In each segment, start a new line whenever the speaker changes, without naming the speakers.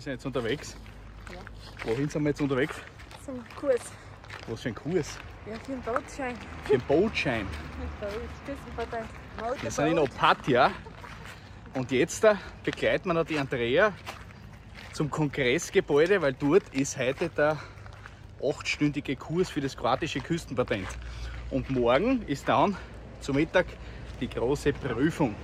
sind jetzt unterwegs.
Ja.
Wohin sind wir jetzt unterwegs?
Zum Kurs.
Was für ein Kurs?
Ja, für den Bootschein.
Für einen Bootschein.
Küstenpatent.
Wir sind in Opatija und jetzt begleiten wir noch die Andrea zum Kongressgebäude, weil dort ist heute der 8-stündige Kurs für das kroatische Küstenpatent. Und morgen ist dann zum Mittag die große Prüfung.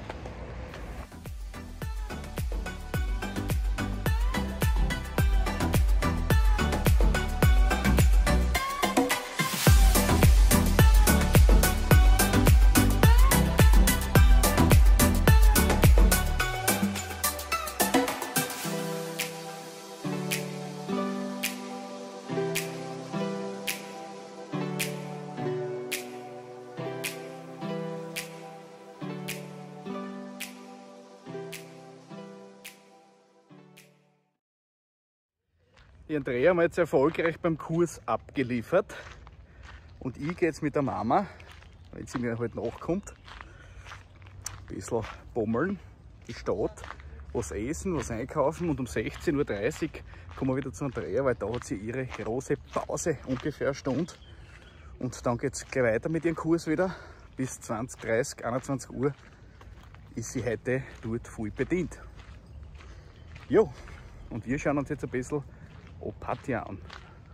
Die Andrea haben jetzt erfolgreich beim Kurs abgeliefert und ich gehe jetzt mit der Mama, wenn sie mir halt nachkommt, ein bisschen bummeln, die Stadt, was essen, was einkaufen und um 16:30 Uhr kommen wir wieder zu Andrea, weil da hat sie ihre große Pause, ungefähr eine Stunde, und dann geht es gleich weiter mit ihrem Kurs wieder. Bis 20:30, 21 Uhr ist sie heute dort voll bedient. Jo, und wir schauen uns jetzt ein bisschen Opatija an.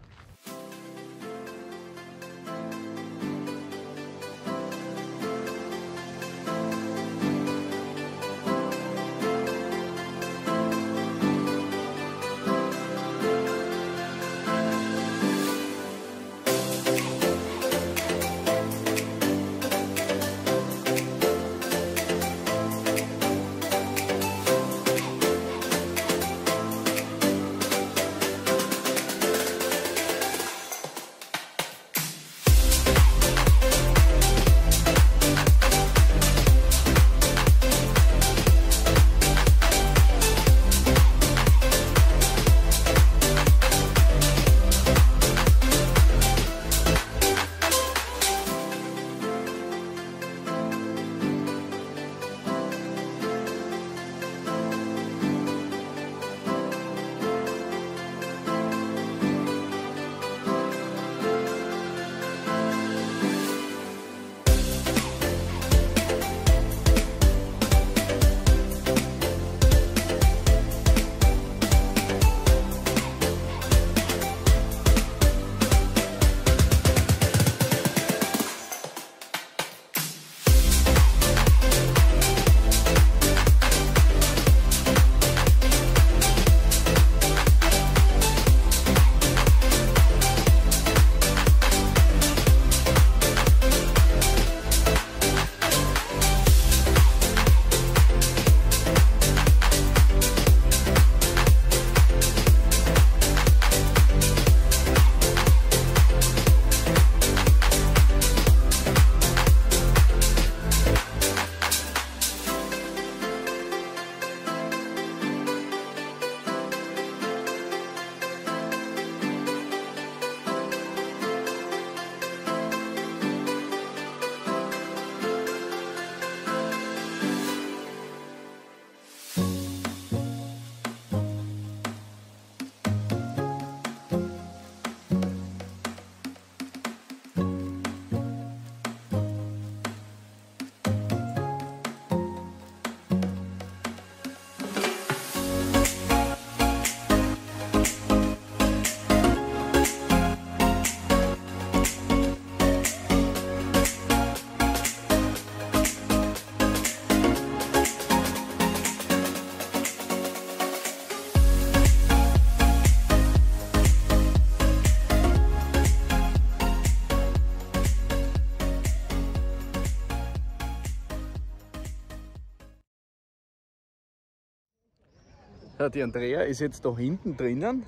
Ja, die Andrea ist jetzt da hinten drinnen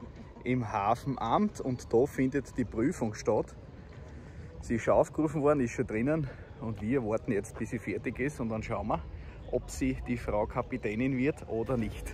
im Hafenamt und da findet die Prüfung statt. Sie ist schon aufgerufen worden, ist schon drinnen und wir warten jetzt, bis sie fertig ist und dann schauen wir, ob sie die Frau Kapitänin wird oder nicht.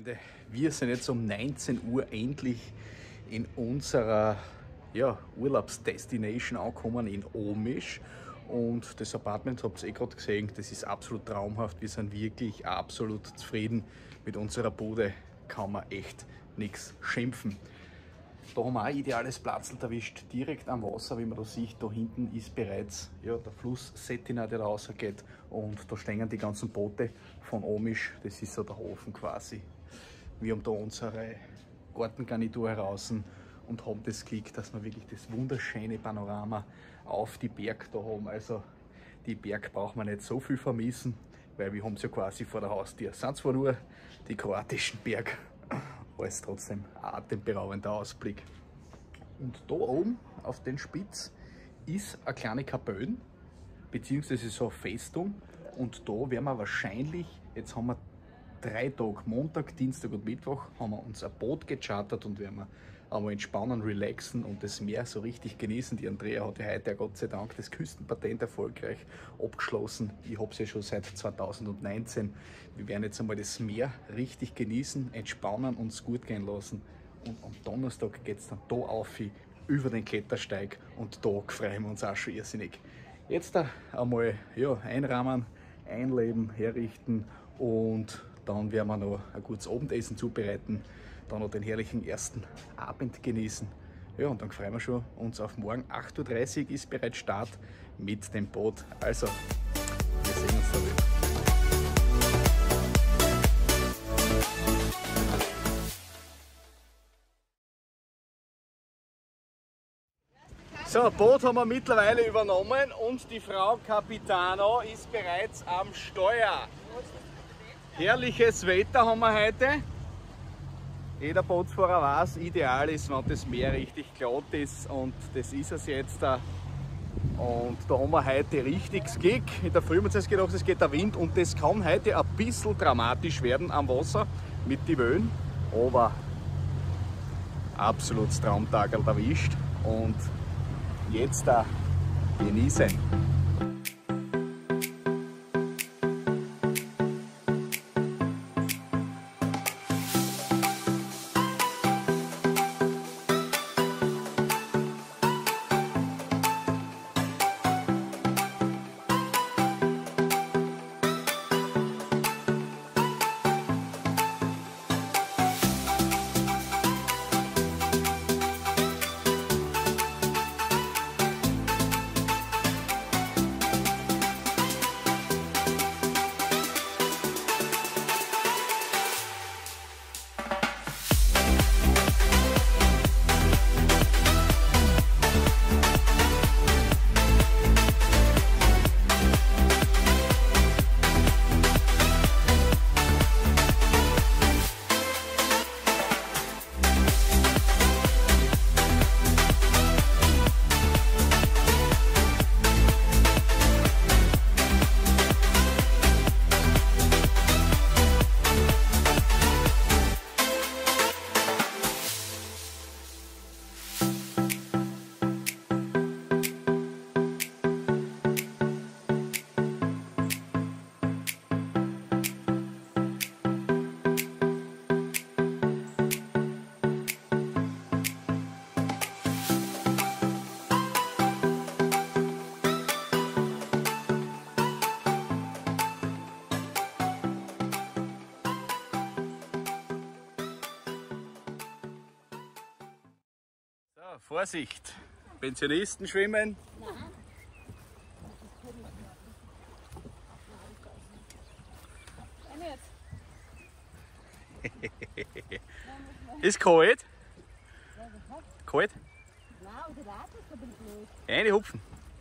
Freunde, wir sind jetzt um 19 Uhr endlich in unserer Urlaubsdestination angekommen in Omisch. Und das Apartment habt ihr gerade gesehen, das ist absolut traumhaft. Wir sind wirklich absolut zufrieden mit unserer Bude, kann man echt nichts schimpfen. Da haben wir auch ein ideales Platzl erwischt, direkt am Wasser, wie man da sieht. Da hinten ist bereits der Fluss Cetina, der da rausgeht. Und da stehen die ganzen Boote von Omisch, das ist so der Hafen quasi. Wir haben da unsere Gartengarnitur heraus und haben das Glück, dass wir wirklich das wunderschöne Panorama auf die Berg da haben. Also die Berg braucht man nicht so viel vermissen, weil wir haben es ja quasi vor der Haustür. Es sind zwar nur die kroatischen Berge, aber es ist trotzdem ein atemberaubender Ausblick. Und da oben auf den Spitz ist eine kleine Kapelle, beziehungsweise so eine Festung. Und da werden wir wahrscheinlich, jetzt haben wir 3 Tage, Montag, Dienstag und Mittwoch, haben wir uns ein Boot gechartert und werden wir einmal entspannen, relaxen und das Meer so richtig genießen. Die Andrea hat ja heute, Gott sei Dank, das Küstenpatent erfolgreich abgeschlossen. Ich habe es ja schon seit 2019. Wir werden jetzt einmal das Meer richtig genießen, entspannen, uns gut gehen lassen. Und am Donnerstag geht es dann da auf über den Klettersteig und da freuen wir uns auch schon irrsinnig. Jetzt einmal einrahmen, einleben, herrichten und dann werden wir noch ein gutes Abendessen zubereiten, dann noch den herrlichen ersten Abend genießen. Ja, und dann freuen wir schon uns auf morgen. 8:30 Uhr ist bereits Start mit dem Boot. Also, wir sehen uns da wieder. So, Boot haben wir mittlerweile übernommen und die Frau Capitano ist bereits am Steuer. Herrliches Wetter haben wir heute. Jeder Bootsfahrer weiß, ideal ist, wenn das Meer richtig glatt ist und das ist es jetzt. Und da haben wir heute richtig Gig. In der Früh haben wir uns gedacht, es geht der Wind und das kann heute ein bisschen dramatisch werden am Wasser mit den Wellen. Aber absolut Traumtag erwischt und jetzt genießen. Vorsicht! Pensionisten schwimmen. Ist kalt? Kalt? Eine hupfen.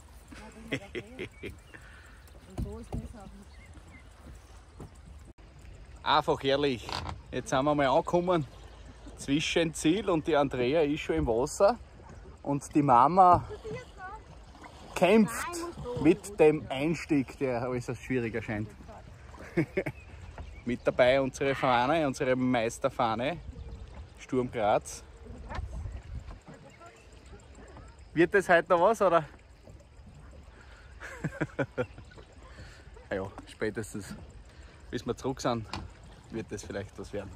Einfach herrlich. Jetzt sind wir mal angekommen zwischen Ziel und die Andrea ist schon im Wasser. Und die Mama kämpft mit dem Einstieg, der äußerst schwierig erscheint. Mit dabei unsere Fahne, unsere Meisterfahne, Sturm Graz. Wird das heute noch was, oder? Ja, spätestens bis wir zurück sind, wird das vielleicht was werden.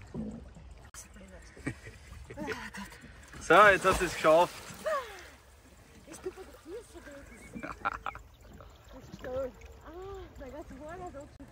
So, jetzt hast du es geschafft.
Bist du fotografierst oder was? Das ist toll. Ah, mein Gott, so war das auch schon.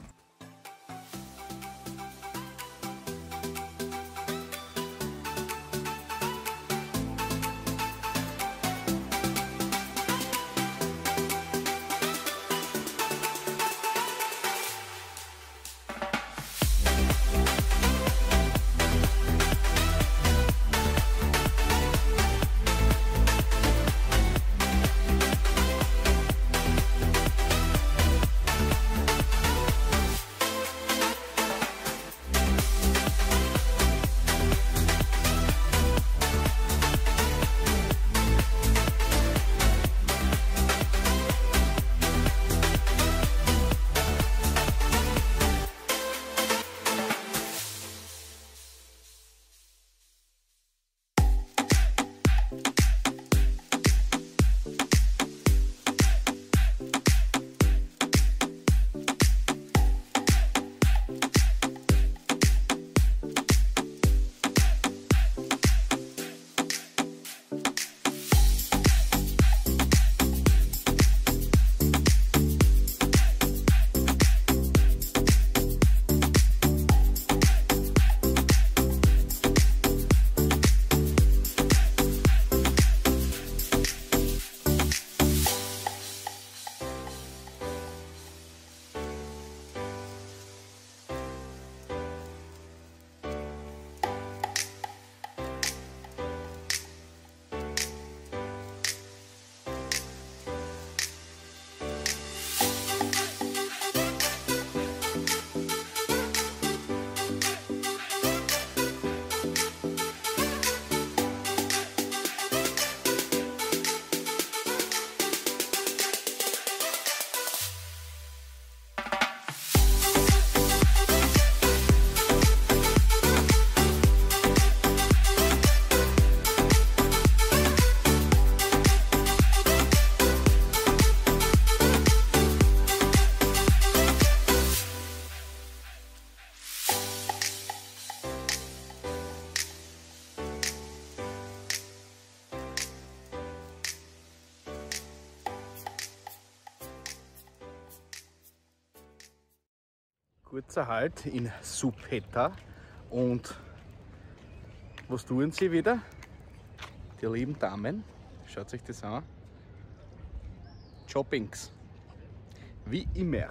Kurzer Halt in Supetta und was tun sie wieder? Die lieben Damen, schaut euch das an. Shoppings, wie immer.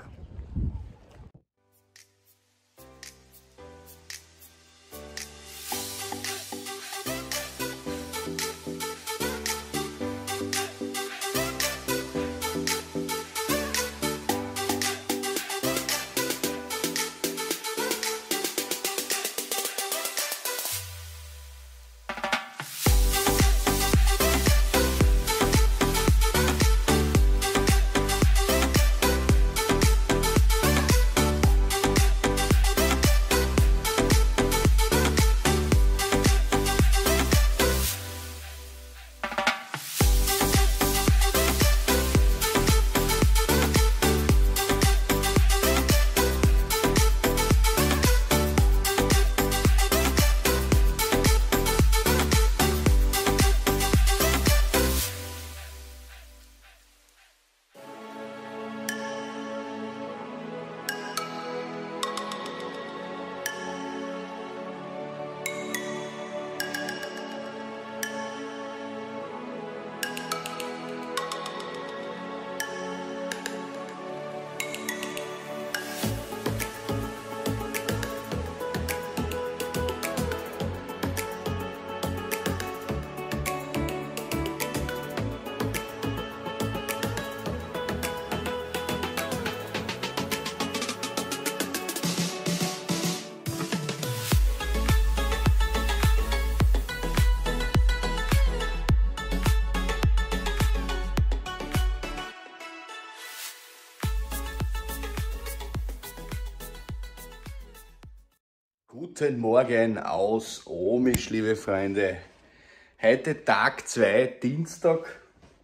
Guten Morgen aus Omisch, liebe Freunde. Heute Tag 2, Dienstag,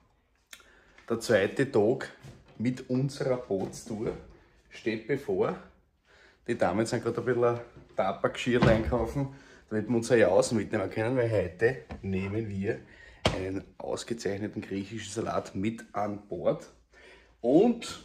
der zweite Tag mit unserer Bootstour steht bevor. Die Damen sind gerade ein bisschen Tabakgeschirr einkaufen, damit wir unser Jaus mitnehmen können, weil heute nehmen wir einen ausgezeichneten griechischen Salat mit an Bord. Und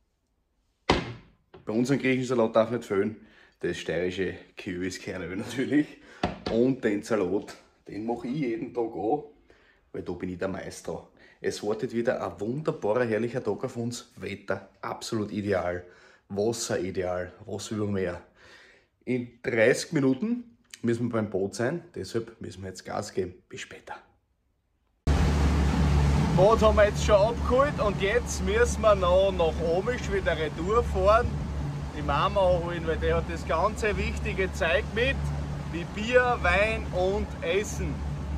bei unserem griechischen Salat darf nicht fehlen das steirische Kürbiskernöl natürlich. Und den Salat, den mache ich jeden Tag an, weil da bin ich der Meister. Es wartet wieder ein wunderbarer, herrlicher Tag auf uns. Wetter absolut ideal, Wasser ideal, was will man mehr. In 30 Minuten müssen wir beim Boot sein, deshalb müssen wir jetzt Gas geben. Bis später. Das Boot haben wir jetzt schon abgeholt und jetzt müssen wir noch nach Omisch wieder retour fahren. Die Mama holen, weil die hat das ganze wichtige Zeug mit, wie Bier, Wein und Essen.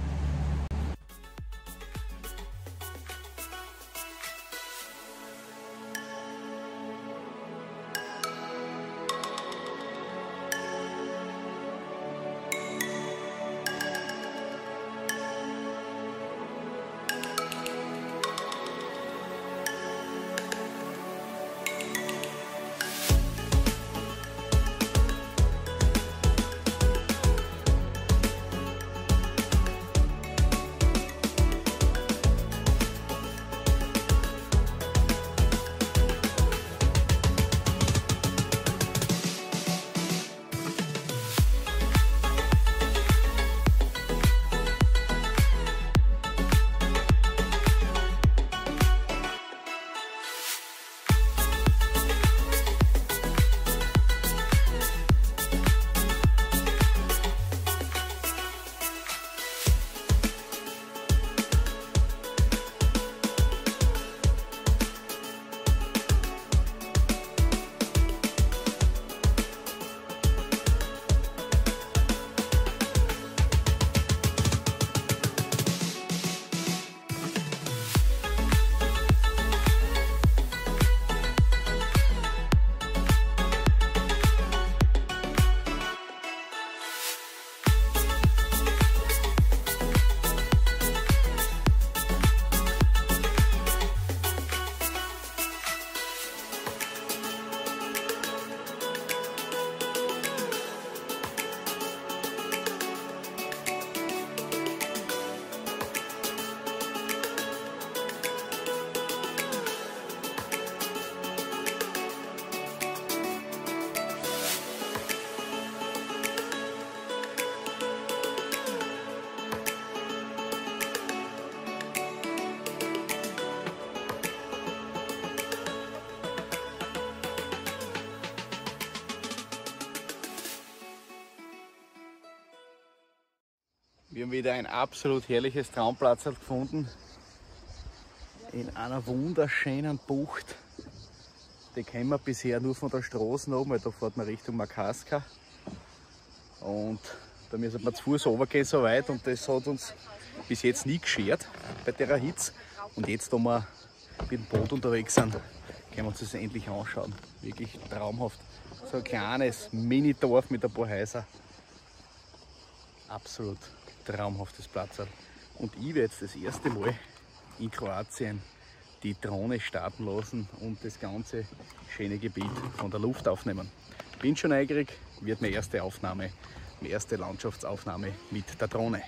Wir haben wieder ein absolut herrliches Traumplatz gefunden. In einer wunderschönen Bucht. Die kennen wir bisher nur von der Straße oben, weil da fährt man Richtung Makarska. Und da müssen wir zu Fuß runtergehen so weit und das hat uns bis jetzt nie geschert bei der Hitze. Und jetzt, da wir mit dem Boot unterwegs sind, können wir uns das endlich anschauen. Wirklich traumhaft. So ein kleines Mini-Dorf mit ein paar Häusern. Absolut traumhaftes Platz. Und ich werde jetzt das erste Mal in Kroatien die Drohne starten lassen und das ganze schöne Gebiet von der Luft aufnehmen. Bin schon neugierig, wird meine erste Aufnahme, meine erste Landschaftsaufnahme mit der Drohne.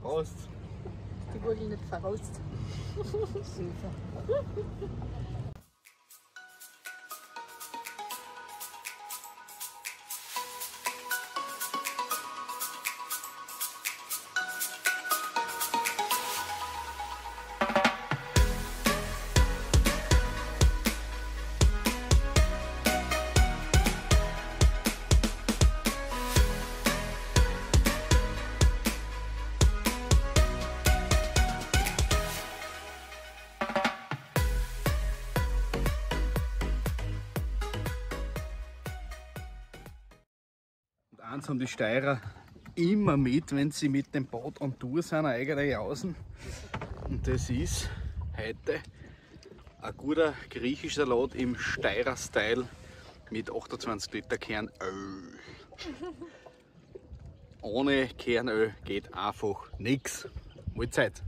Prost.
Die Gurgel nicht verrost. Super.
Eins haben die Steirer immer mit, wenn sie mit dem Boot on Tour sind, eigentlich außen. Und das ist heute ein guter griechischer Salat im Steirer-Style mit 28 Liter Kernöl. Ohne Kernöl geht einfach nichts. Mahlzeit!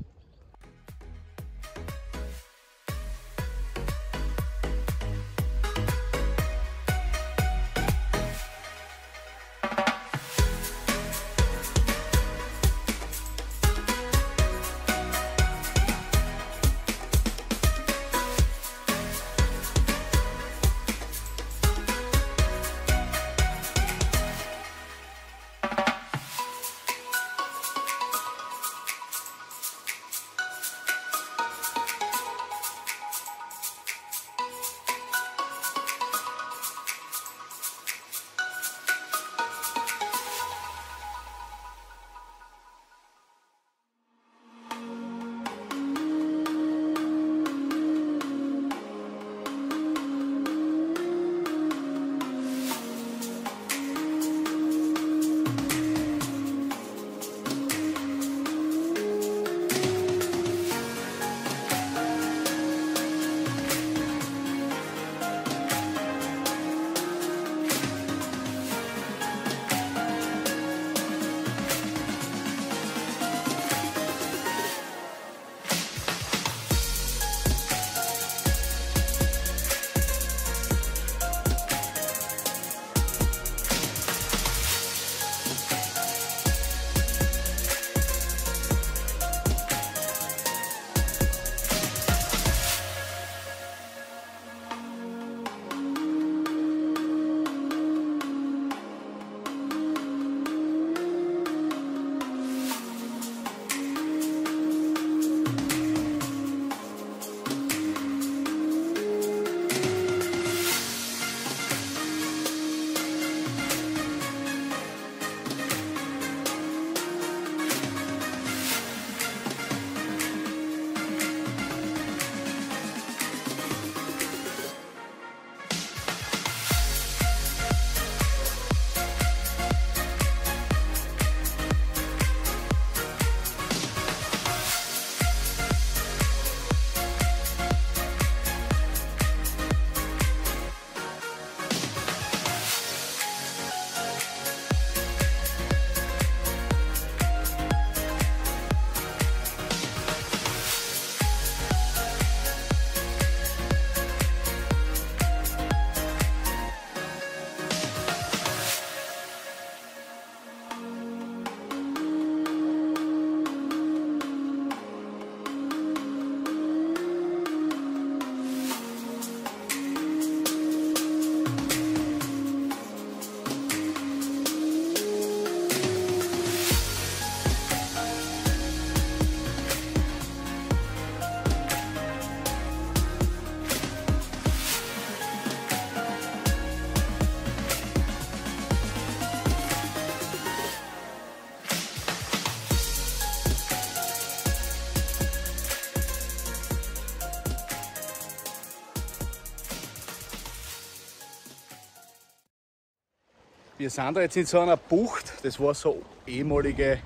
Wir sind da jetzt in so einer Bucht, das war so ehemalige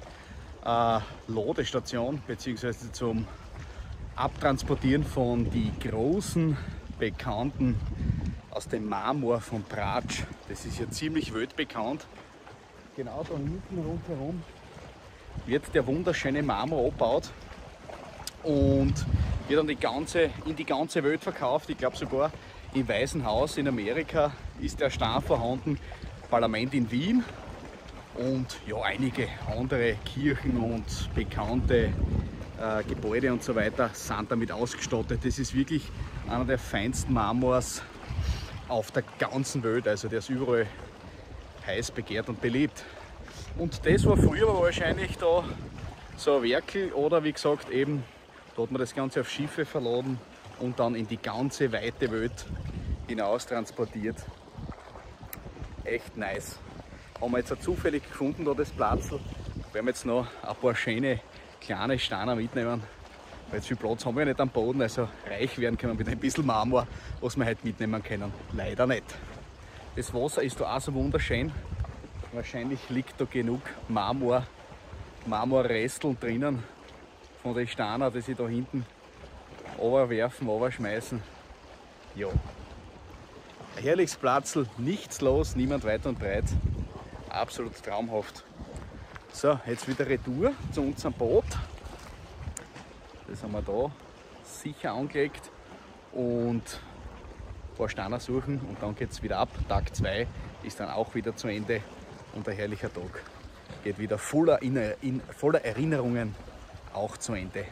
Ladestation bzw. zum Abtransportieren von die großen Bekannten aus dem Marmor von Brač. Das ist ja ziemlich weltbekannt. Genau da hinten rundherum wird der wunderschöne Marmor abgebaut und wird dann in die ganze Welt verkauft. Ich glaube sogar im Weißen Haus in Amerika ist der Stein vorhanden, Parlament in Wien und ja, einige andere Kirchen und bekannte Gebäude und so weiter sind damit ausgestattet. Das ist wirklich einer der feinsten Marmors auf der ganzen Welt, also der ist überall heiß begehrt und beliebt. Und das war früher wahrscheinlich da so ein Werkel oder wie gesagt eben, da hat man das Ganze auf Schiffe verladen und dann in die ganze weite Welt hinaus transportiert. Echt nice. Haben wir jetzt auch zufällig gefunden, da das Platzl. Werden wir jetzt noch ein paar schöne kleine Steine mitnehmen. Weil jetzt viel Platz haben wir nicht am Boden, also reich werden können wir mit ein bisschen Marmor, was wir heute mitnehmen können. Leider nicht. Das Wasser ist da auch so wunderschön. Wahrscheinlich liegt da genug Marmorresteln drinnen von den Steinen, die sie da hinten runterwerfen, runterschmeißen. Ja. Ein herrliches Platzl, nichts los, niemand weit und breit. Absolut traumhaft. So, jetzt wieder Retour zu unserem Boot. Das haben wir da sicher angelegt und ein paar Steine suchen und dann geht es wieder ab. Tag 2 ist dann auch wieder zu Ende und ein herrlicher Tag geht wieder voller Erinnerungen auch zu Ende.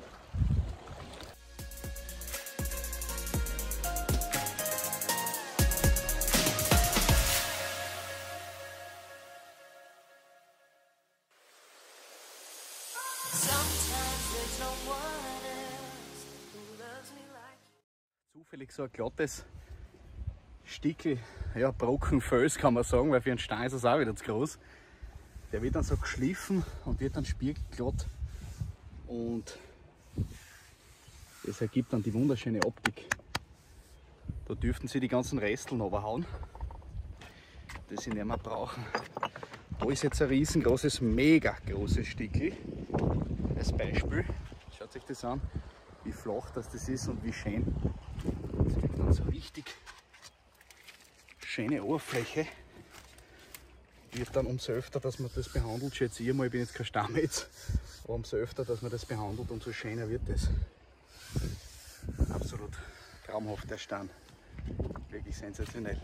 Zufällig so ein glattes Stickel, ja, Brockenfels kann man sagen, weil für einen Stein ist das auch wieder zu groß. Der wird dann so geschliffen und wird dann spiegelglatt und das ergibt dann die wunderschöne Optik. Da dürften sie die ganzen Resteln runterhauen, die sie nicht mehr brauchen. Da ist jetzt ein riesengroßes, mega großes Stickel als Beispiel. Schaut euch das an, wie flach das ist und wie schön. Das gibt dann so richtig schöne Oberfläche. Wird dann umso öfter, dass man das behandelt, schätze ich mal, ich bin jetzt kein Stammmetz, aber umso öfter, dass man das behandelt, umso schöner wird das. Absolut traumhaft der Stein. Wirklich sensationell.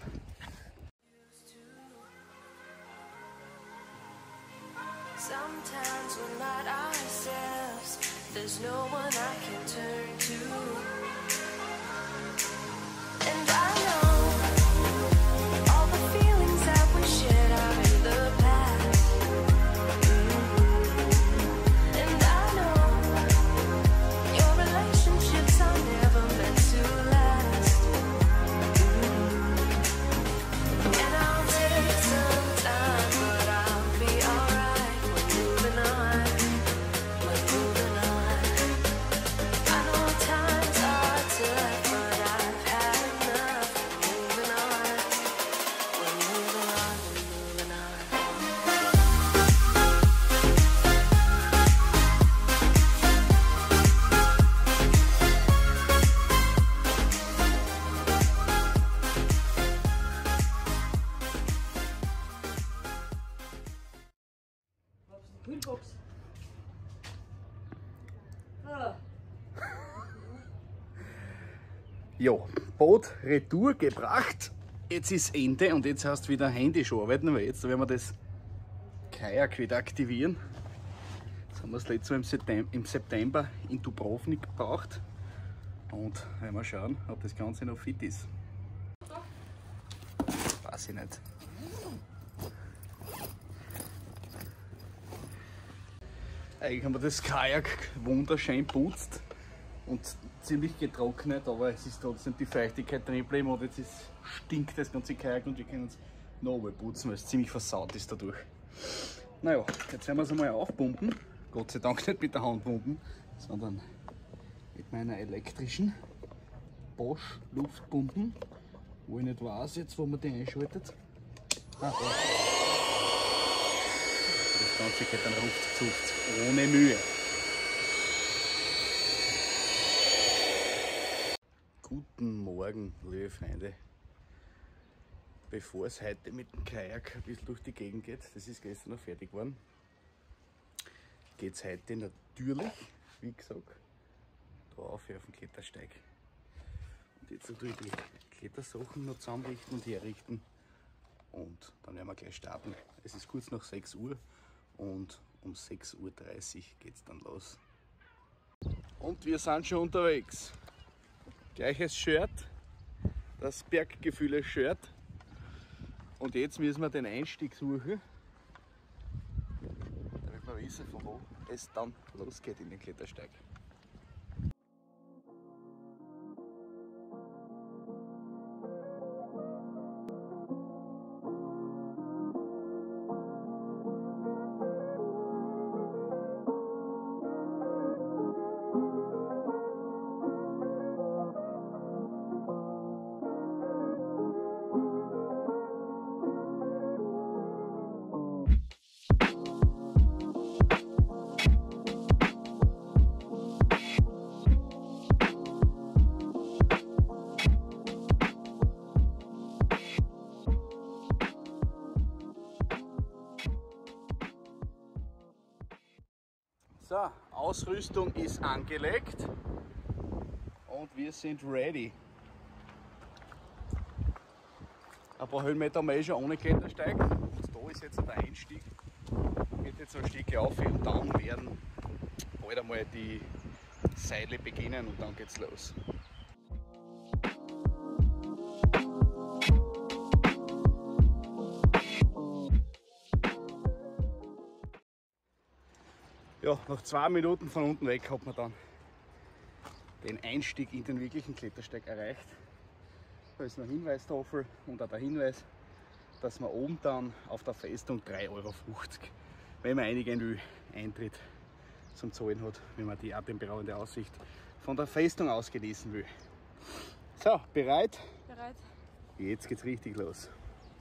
Sometimes we're not ourselves. There's no one I can turn to. And I know all the feelings that we shared are in the past. And I know your relationships are never meant to last. And I'll take some time, but I'll be alright. We're moving on. We're moving on. I know times are tough, but I've had enough. We're moving on. We're moving on. We're moving on.
Kühlbox. Ah.
Ja, Boot retour gebracht. Jetzt ist Ende und jetzt hast du wieder händisch arbeiten, weil jetzt werden wir das Kajak wieder aktivieren. Das haben wir das letzte Mal im September in Dubrovnik gebraucht. Und werden wir schauen, ob das Ganze noch fit ist. Weiß ich nicht. Eigentlich haben wir das Kajak wunderschön putzt und ziemlich getrocknet, aber es ist trotzdem die Feuchtigkeit drin geblieben und jetzt stinkt das ganze Kajak und wir können es noch einmal putzen, weil es ziemlich versaut ist dadurch. Naja, jetzt werden wir es einmal aufpumpen. Gott sei Dank nicht mit der Hand pumpen, sondern mit meiner elektrischen Bosch Luftpumpen, wo ich nicht weiß jetzt, wo man die einschaltet. Ah, da. Das Ganze geht dann ruckzuck ohne Mühe. Guten Morgen, liebe Freunde. Bevor es heute mit dem Kajak ein bisschen durch die Gegend geht, das ist gestern noch fertig geworden, geht es heute natürlich, wie gesagt, da auf den Klettersteig. Und jetzt tue ich die Klettersachen noch zusammenrichten und herrichten und dann werden wir gleich starten. Es ist kurz nach 6 Uhr und um 6:30 Uhr geht es dann los. Und wir sind schon unterwegs. Gleiches Shirt, das Berggefühle-Shirt. Und jetzt müssen wir den Einstieg suchen, damit wir wissen, von wo es dann losgeht in den Klettersteig. So, Ausrüstung ist angelegt und wir sind ready. Ein paar Höhenmeter haben wir schon ohne Klettersteig. Und da ist jetzt der Einstieg. Geht jetzt ein Stück auf und dann werden bald einmal die Seile beginnen und dann geht's los. Ja, nach 2 Minuten von unten weg hat man dann den Einstieg in den wirklichen Klettersteig erreicht. Da ist noch eine Hinweistafel und auch der Hinweis, dass man oben dann auf der Festung 3,50 €, wenn man einigen Eintritt zum Zahlen hat, wenn man die atemberaubende Aussicht von der Festung aus genießen will. So, bereit?
Bereit.
Jetzt geht's richtig los.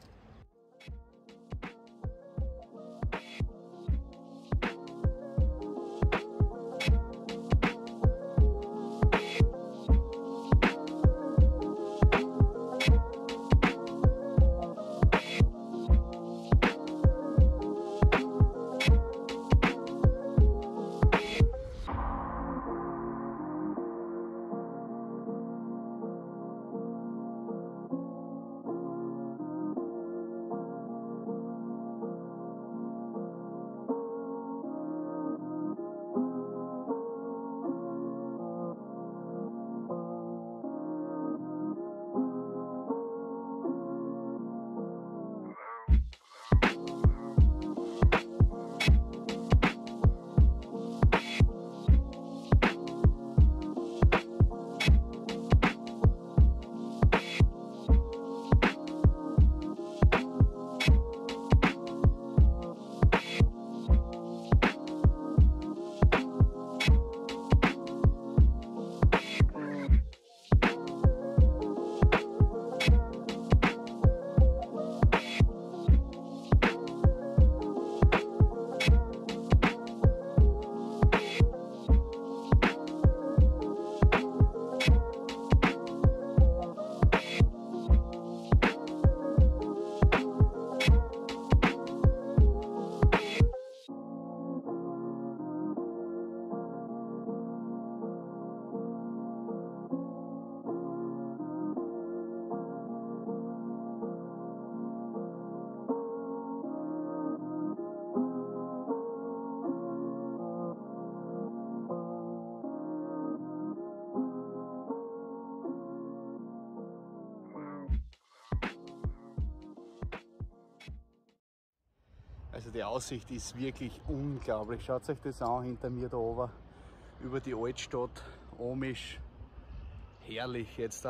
Also die Aussicht ist wirklich unglaublich. Schaut euch das an hinter mir da oben über die Altstadt. Amisch. Herrlich. Jetzt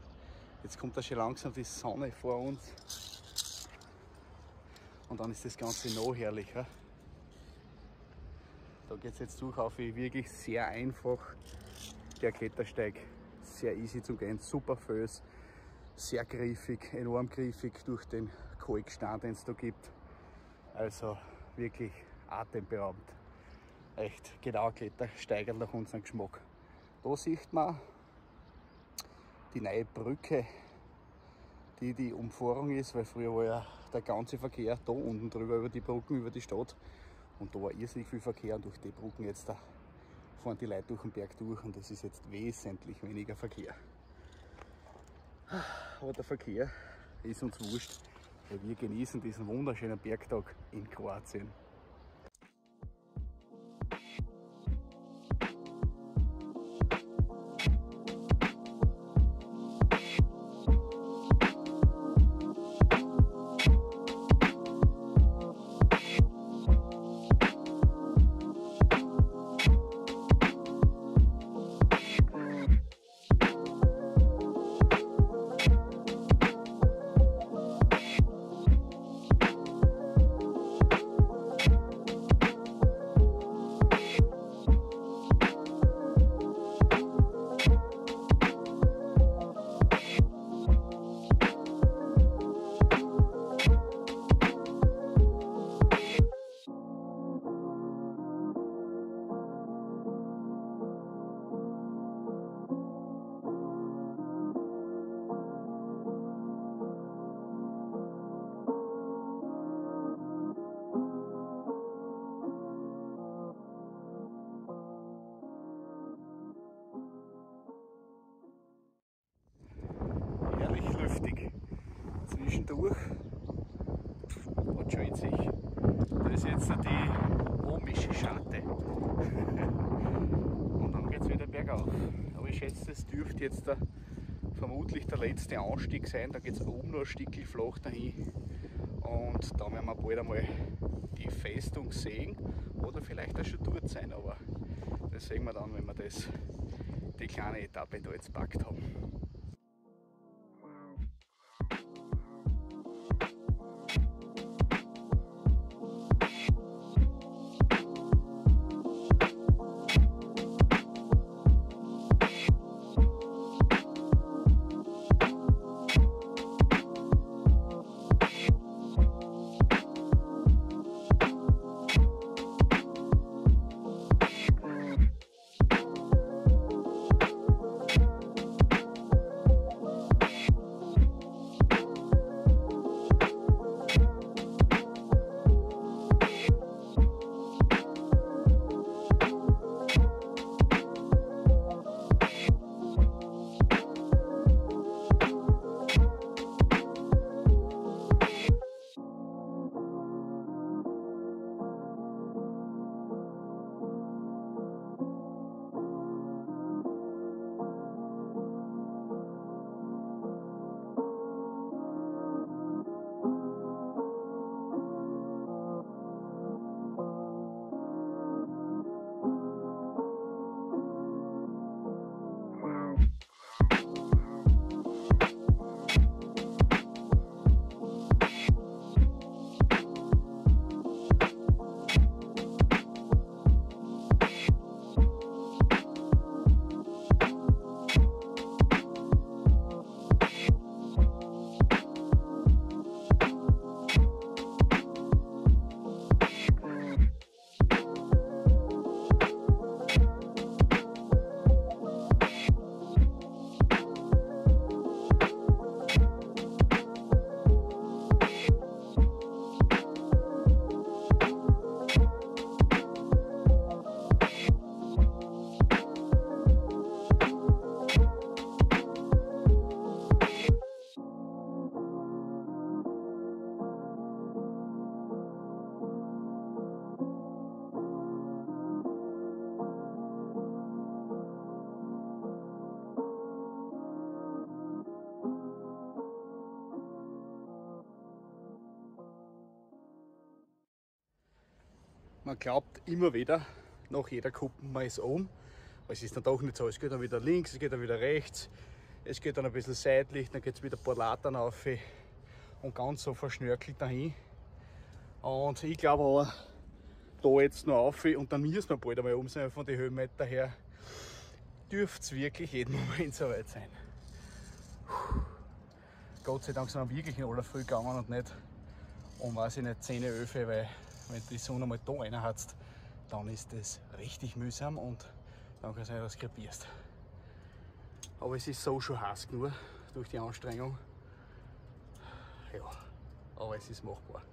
kommt da schon langsam die Sonne vor uns. Und dann ist das Ganze noch herrlicher. Da geht es jetzt durch auf wirklich sehr einfach. Der Klettersteig sehr easy zu gehen, super Föß, sehr griffig, enorm griffig durch den Kalkstein, den es da gibt. Also wirklich atemberaubend. Echt genau Klettersteig nach unserem Geschmack. Da sieht man die neue Brücke, die Umfahrung ist, weil früher war ja der ganze Verkehr da unten drüber über die Brücken, über die Stadt. Und da war irrsinnig viel Verkehr und durch die Brücken jetzt fahren die Leute durch den Berg durch und es ist jetzt wesentlich weniger Verkehr. Aber der Verkehr ist uns wurscht. Wir genießen diesen wunderschönen Bergtag in Kroatien. Herrlich lüftig. Zwischendurch hat schon in sich. Da ist jetzt die Omische Scharte. Und dann geht es wieder bergauf. Aber ich schätze, das dürfte jetzt vermutlich der letzte Anstieg sein. Da geht es oben noch ein Stückchen flach dahin. Und da werden wir bald einmal die Festung sehen. Oder vielleicht auch schon dort sein. Aber das sehen wir dann, wenn wir die kleine Etappe da jetzt gepackt haben. Man glaubt immer wieder, nach jeder Kuppe, man ist oben. Aber es ist dann doch nicht so. Es geht dann wieder links, es geht dann wieder rechts, es geht dann ein bisschen seitlich, dann geht es wieder ein paar Latern auf und ganz so verschnörkelt dahin. Und ich glaube aber, da jetzt noch auf und dann müssen wir bald einmal oben sein. Von den Höhenmeter her dürfte es wirklich jeden Moment so weit sein. Gott sei Dank sind wir wirklich in aller Früh gegangen und nicht um, weiß ich nicht, 10, 11, weil wenn die Sonne mal da reinhatzt, dann ist das richtig mühsam und dann kann es sein, dass du krepierst. Aber es ist so schon heiß genug durch die Anstrengung. Ja, aber es ist machbar.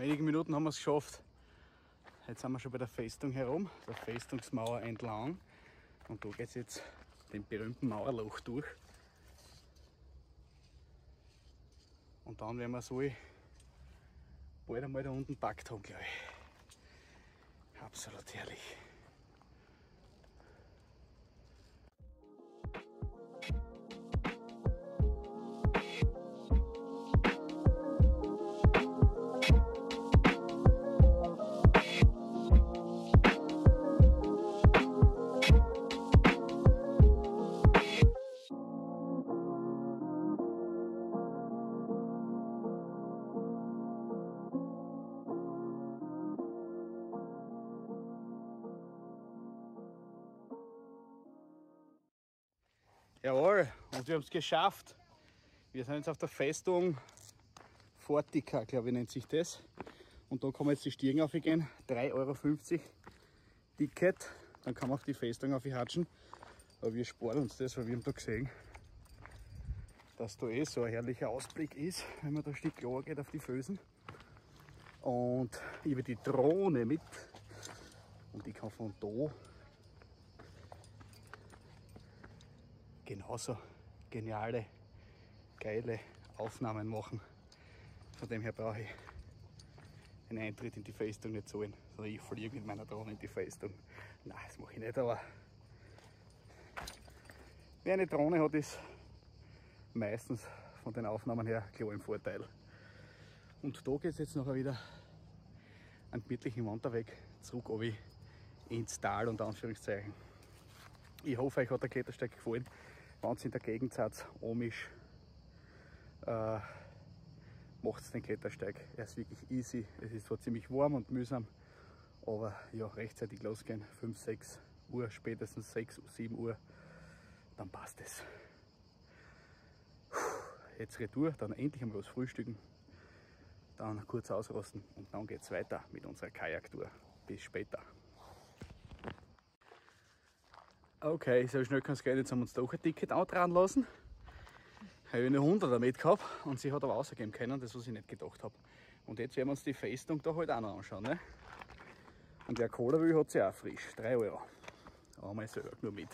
wenigen Minuten haben wir es geschafft. Jetzt sind wir schon bei der Festung herum, der Festungsmauer entlang. Und da geht es jetzt den berühmten Mauerloch durch. Und dann werden wir so bald einmal da unten gepackt haben, glaube ich. Absolut herrlich. Jawohl, und wir haben es geschafft. Wir sind jetzt auf der Festung Fortica, glaube ich, nennt sich das. Und da kann man jetzt die Stiegen aufgehen, 3,50 € Ticket. Dann kann man auf die Festung aufhatschen. Aber wir sparen uns das, weil wir haben da gesehen, dass da so ein herrlicher Ausblick ist, wenn man da ein Stück klar geht auf die Felsen. Und über die Drohne mit. Und ich kann von da genauso geniale, geile Aufnahmen machen. Von dem her brauche ich einen Eintritt in die Festung nicht zahlen, sondern ich fliege mit meiner Drohne in die Festung. Nein, das mache ich nicht, aber wer eine Drohne hat, ist meistens von den Aufnahmen her klar im Vorteil. Und da geht es jetzt nachher wieder einen gemütlichen Wanderweg zurück ins Tal, unter Anführungszeichen. Ich hoffe, euch hat der Klettersteig gefallen. Wenn ihr in der Gegend seid, amisch, macht den Klettersteig. Er ist wirklich easy. Es ist zwar ziemlich warm und mühsam, aber ja, rechtzeitig losgehen. 5, 6 Uhr, spätestens 6, 7 Uhr, dann passt es. Jetzt Retour, dann endlich einmal was frühstücken, dann kurz ausrosten und dann geht es weiter mit unserer Kajaktour. Bis später. Okay, so schnell kann es gehen. Jetzt haben wir uns doch ein Ticket antragen lassen. Habe ich eine 100er mit gehabt und sie hat aber rausgeben können, das was ich nicht gedacht habe. Und jetzt werden wir uns die Festung da halt auch noch anschauen. Ne? Und wer Cola will, hat sie auch frisch. 3 €. Einmal selber nur mit.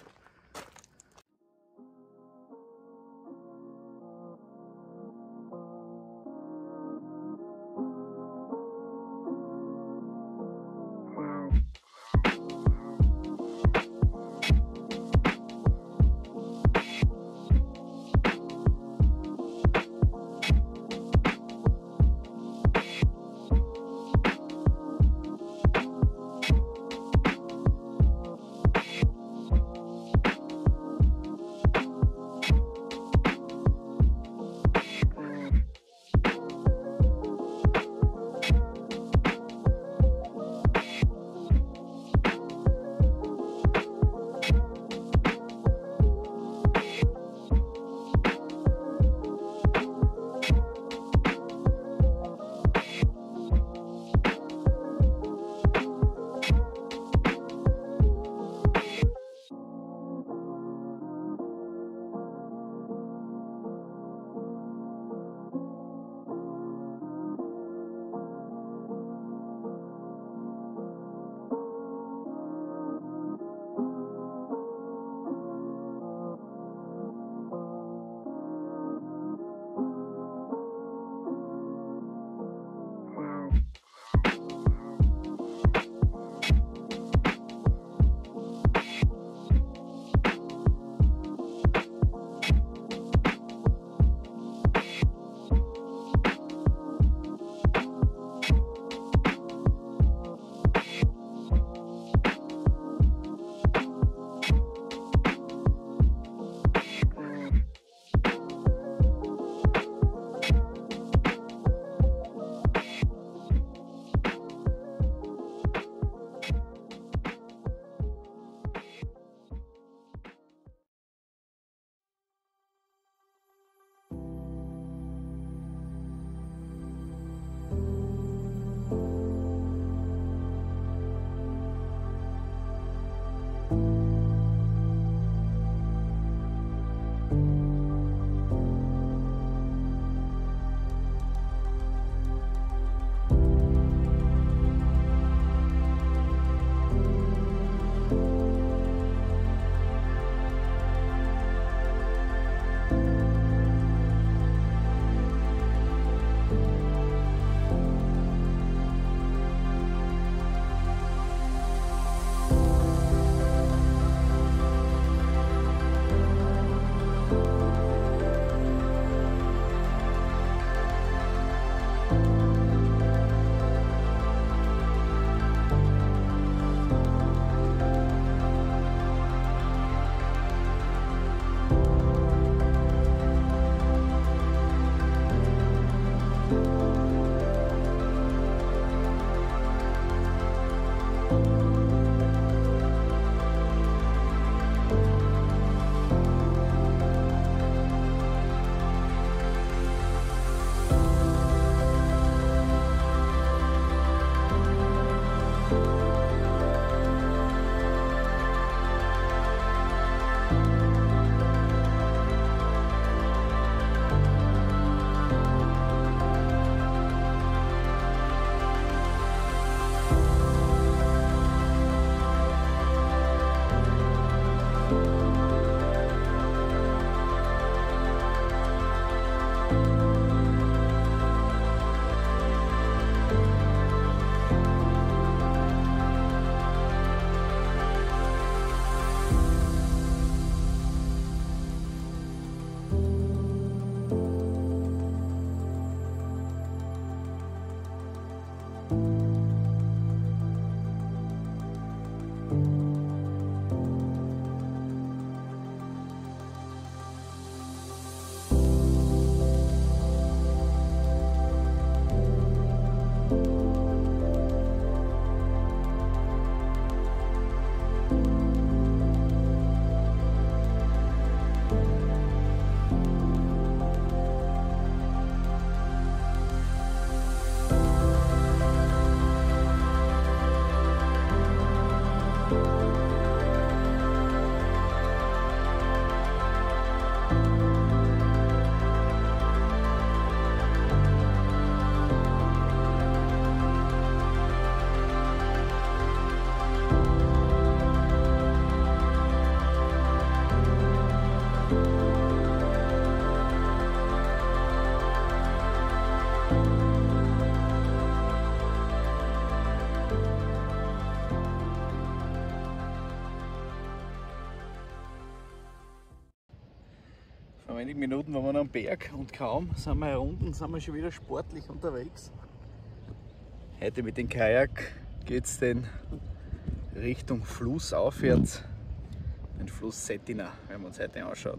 wenigen Minuten waren wir am Berg und kaum sind wir herunten, sind wir schon wieder sportlich unterwegs. Heute mit dem Kajak geht es dann Richtung Fluss aufwärts, den Fluss Cetina, werden wir uns heute anschauen.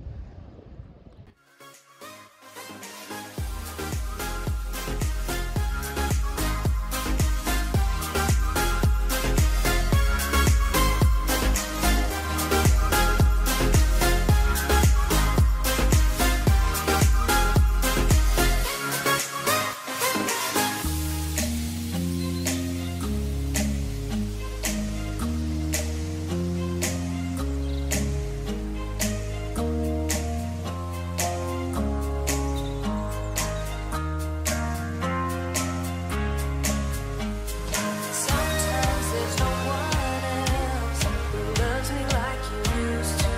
Sometimes there's no one else who loves me like you used to.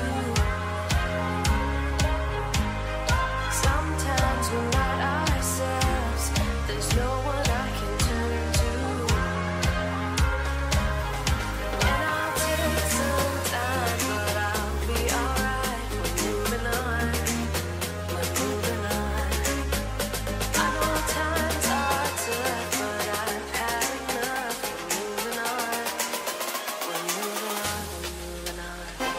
Sometimes we're not ourselves. There's no one I can turn to. And I'll take some time, but I'll be alright. We're moving on. We're moving on. I know times are tough, but I've had enough. We're moving on. We're moving on. We're moving on.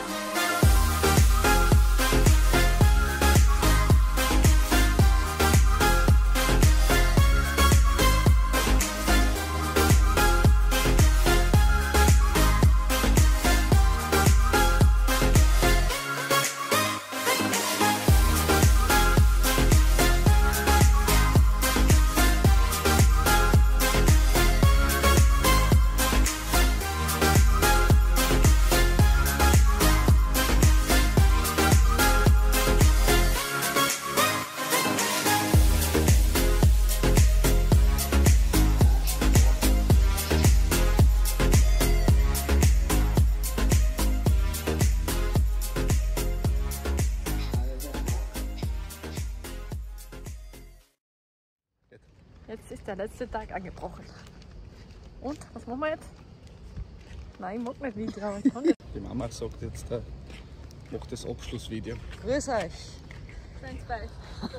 Jetzt ist der letzte Tag angebrochen. Und, was machen wir jetzt? Nein, ich mag nicht Video, aber ich kann nicht.
Die Mama sagt jetzt, macht das Abschlussvideo.
Grüß euch. Seid bei.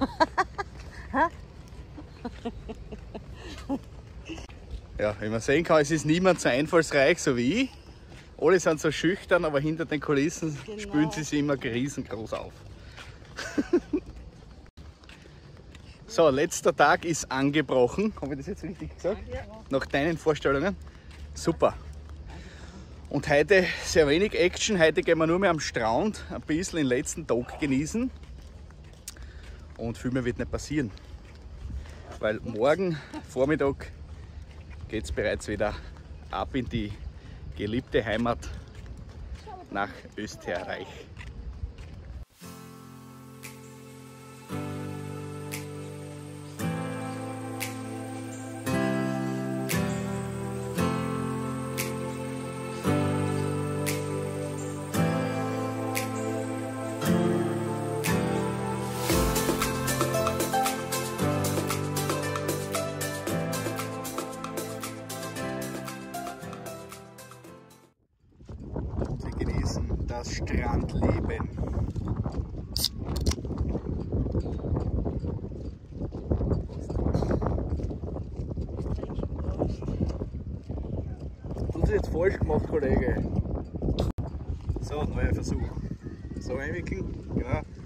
Ja, wie man sehen kann, es ist niemand so einfallsreich so wie ich. Alle sind so schüchtern, aber hinter den Kulissen spülen sie sich immer riesengroß auf. So, letzter Tag ist angebrochen. Habe ich das jetzt richtig gesagt?
Ja.
Nach deinen Vorstellungen? Super. Und heute sehr wenig Action. Heute gehen wir nur mehr am Strand, ein bisschen den letzten Tag genießen. Und viel mehr wird nicht passieren. Weil morgen Vormittag geht es bereits wieder ab in die geliebte Heimat nach Österreich. Das Strandleben. Du hast jetzt falsch gemacht, Kollege. So, neuer Versuch. So einwickeln, genau.